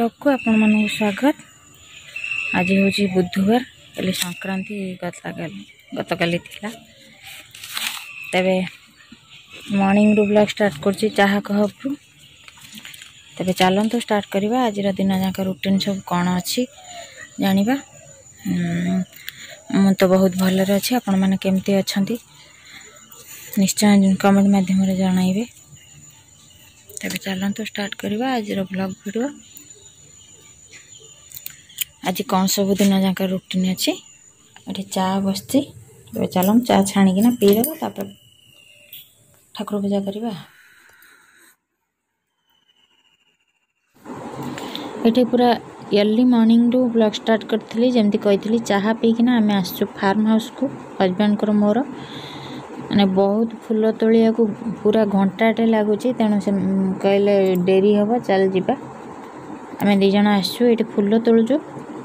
Blog को आपण मानक स्वागत। आज हूँ बुधवार कल संक्रांति गतकाली थिला तबे मॉर्निंग रू ब्लॉग स्टार्ट करछि चाहा कहबु तबे चलंतु स्टार्ट करबा। आज दिन जाक रूटीन सब कौन अच्छी जानिबा। मु तो बहुत भल रे अछि, आपण माने केमती अछंती निश्चय कमेंट माध्यम रे जणाइबे। तबे चलंतु स्टार्ट करबा आज ब्लॉग वीडियो। आज कौन सब दिन जाक रूटीन अच्छी ये चा बसती तबे चलम चा छाणी किना पी देबा तापर ठाकुर पूजा करबा। ये पूरा अर्ली मॉर्निंग रू ब्लॉग स्टार्ट करथली जेमती कहिथली चाहा पी किना आमे आसछु फार्म हाउस को हस्बैंड को मोर माने बहुत फूल तोलिया को पूरा घंटाटे लगुच तेणु से कहले डेरी हम चल जीवा। आम दी जन आसछु ये फूल तोलुचु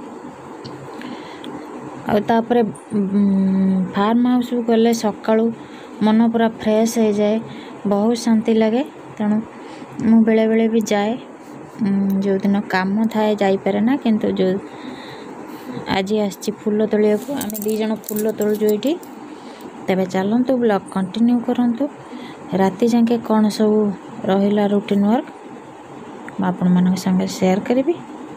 आउे फार्म हाउस को गले सकाळू मन पूरा फ्रेश हो जाए, बहुत शांति लगे। तेणु मु बेले बेले भी जाए, जो दिन काम थाए जापे ना, किंतु जो आज आसी फूल तोलिया को आम दी जन फूल तोलुचु ये। तबे चलंतु ब्लॉग कंटिन्यू करंतु। राति जाके कौन सब रहिला रूटीन वर्क आपण मन संगे शेयर करी।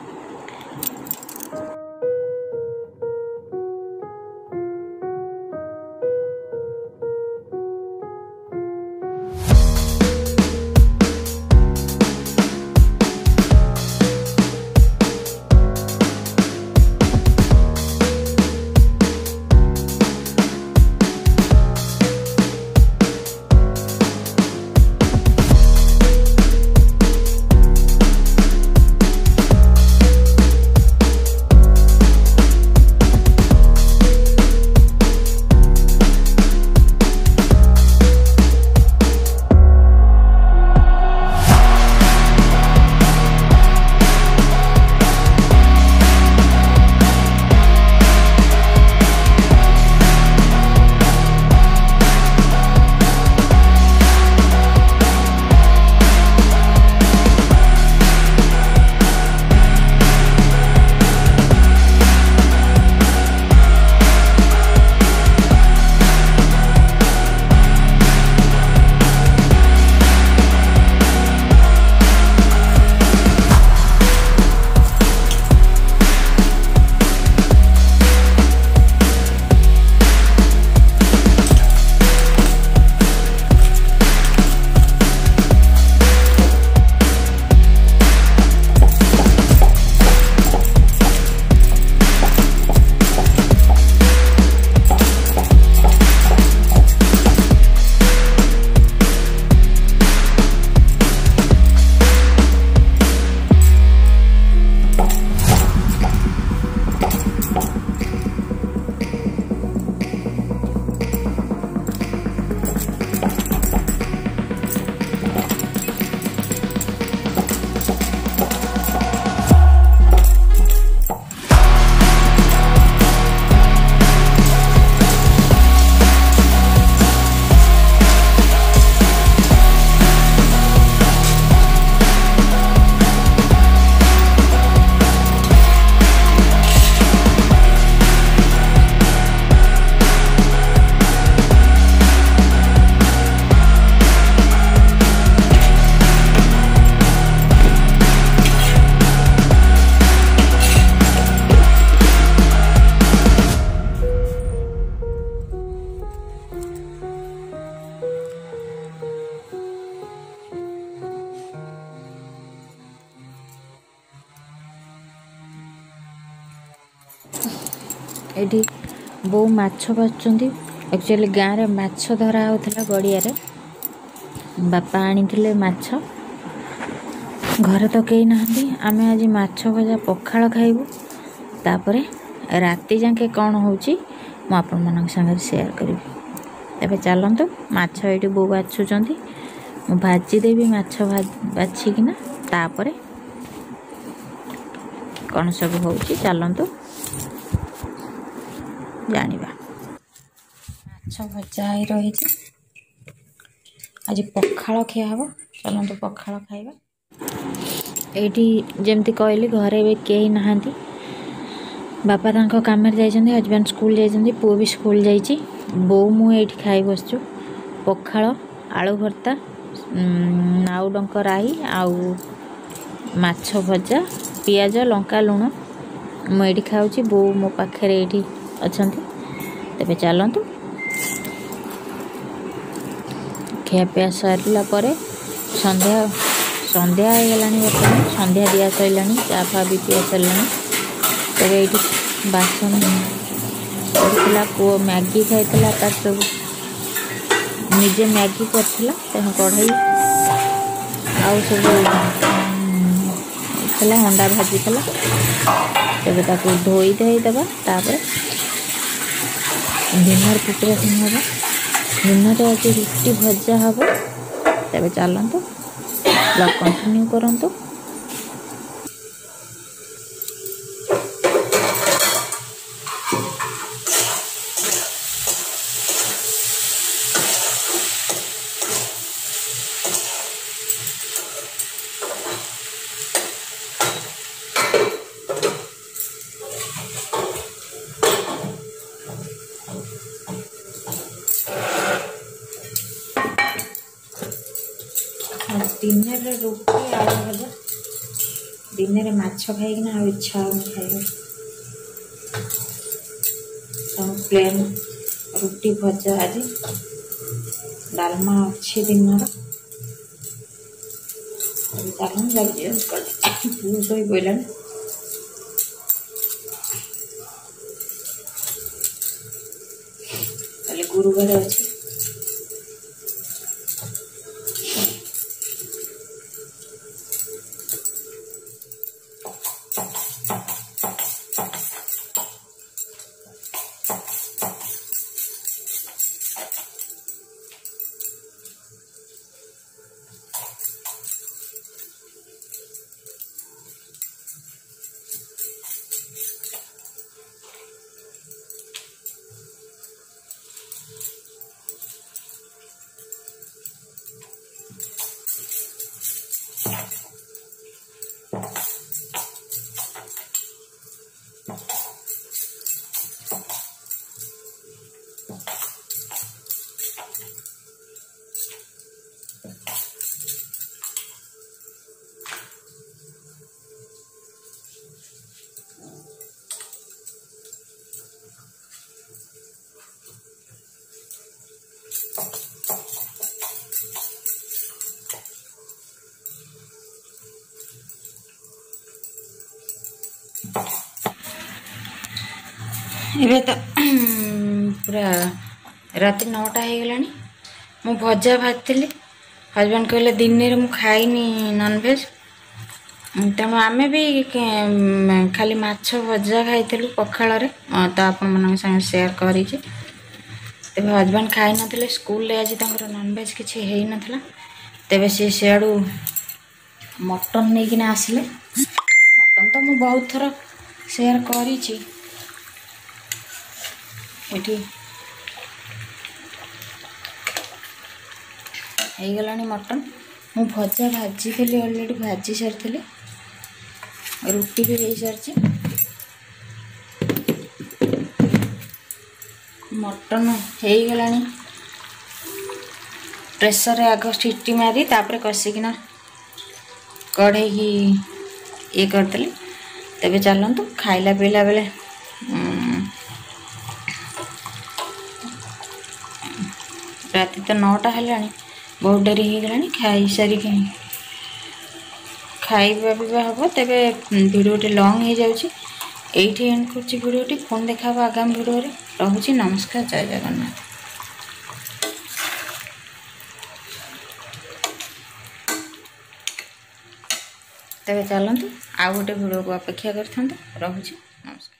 एठी बो माछ बाचुंदी। एक्चुअली गाँव रे माछ धरा होता गड़िया रे, बापा आनी माछ घरे तो कई नहांती। आमे आज माछ भजा पखाल खाइबू। तापरे राति जाके कौन होची मु आपण मन संगे शेयर करी। तबे चलंतु माछ एठी बो बाछुचंती, मु भाजी देबी माछ बाछी किना तापरे कौन सब होची चलंतु जानिबा। माछ भजा ही रही आज पखाल खिया हम, चलतु पखाल खाइबा। एठी जेमती कहली घरे भी कहीं नहांती बापा तांको काम जाइछन्ती हजबैंड स्कूल जाइछन्ती पुओ भी स्कूल जाइछि बो मु एठी खाई बसछु पखाळ आलू भर्ता नाउ डंक राई आउ माछ भजा पियाज लंका लुण मुझे खाऊँ बो मो पाखे ये अच्छा तेरे चलतु खियापिया सरला संध्या संध्या हो गला बर्तमान संध्या दिया सरला चा फा भी पिया सरला तेरे ये बासन पड़ा पुओ मैगी खाई तार सब निजे मैगी करथिला तेणु कढ़ई आउ सब अंडा भाजी तेरे ताको धोई धोई दबा तापर डिनर प्रिपरेशन हम डिनर आज रुटी भजा हम तेरे चलतु ब्लॉग कंटिन्यू करंतु। डिनर रुटी आलू भजा डिनर माछ खाइकिना आ इच्छा हो खाइबा प्लेन रुटी भजा आज डालमा अच्छी डिनर डालमा जल्दी पुओ शोई पड़ान गुरुवार अच्छे एबे तो पूरा रात 9टा हो गला मु भजा भाजती हजबैंड कहले दिन में मु खाइनी नॉनवेज तेणु आम भी खाली माछ भजा खाई पखाल तो आपण संगे शेयर कर हजबैंड खाई न स्कूल आज नॉनवेज किसी है नाला तेरे सी सियाड़ू मटन नहीं किना आसिले मटन तो मु बहुत थर शेयर करी गलानी मटन मु भजा भाजी थी ऑलरेडी भाजी सारी रुटी भी हो सारी मटन हो गलानी प्रेसर आग सीटी मारी तापर कसिकिना कढ़ई ये करदेली तेरे चलतु खाइला पीला बेले राति तो 9टा है बहुत डेरी हो गला खाई सारी खाइबा पीवा हम तेरे भिडियोटी लंग हो जाऊँगी एंड कर भिडियोटी फोन देखा आगामी भिडियो रोचे नमस्कार जय जगन्नाथ। तेरे चलतु आउ गोटे भिडियो को अपेक्षा कर रोचे नमस्कार।